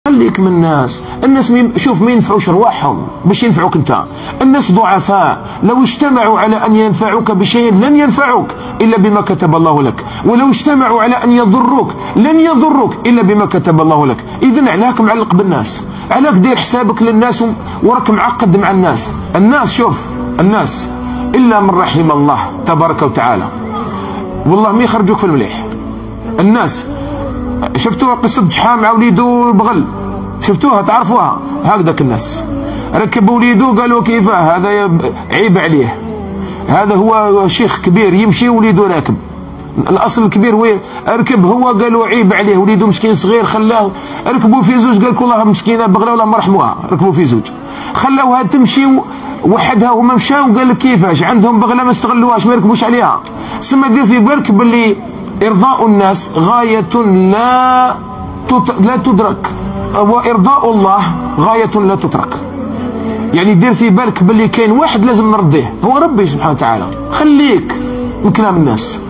خليك من الناس شوف ما ينفعوش رواحهم باش ينفعوك انت. الناس ضعفاء، لو اجتمعوا على ان ينفعوك بشيء لن ينفعوك الا بما كتب الله لك، ولو اجتمعوا على ان يضروك لن يضروك الا بما كتب الله لك. اذا علاك معلق بالناس؟ علاك دير حسابك للناس وراك معقد مع الناس شوف الناس الا من رحم الله تبارك وتعالى، والله ما يخرجوك في المليح. الناس شفتوها قصة شحام مع وليدو البغل، شفتوها تعرفوها؟ هكذاك الناس ركب وليدو قالوا كيفاه هذا عيب عليه، هذا هو شيخ كبير يمشي وليدو راكب، الاصل الكبير وين ركب هو قالوا عيب عليه، وليدو مسكين صغير خلاه ركبوا في زوج، قال لك والله مسكينه بغله ولا ما رحموها، ركبوا في زوج خلاوها تمشي وحدها وما مشاو، قال لك كيفاش عندهم بغله ما استغلوهاش ما يركبوش عليها. سما دير في بالك باللي إرضاء الناس غاية لا تدرك، وإرضاء الله غاية لا تترك. يعني دير في بالك باللي كاين واحد لازم نرضيه، هو ربي سبحانه وتعالى. خليك من كلام الناس.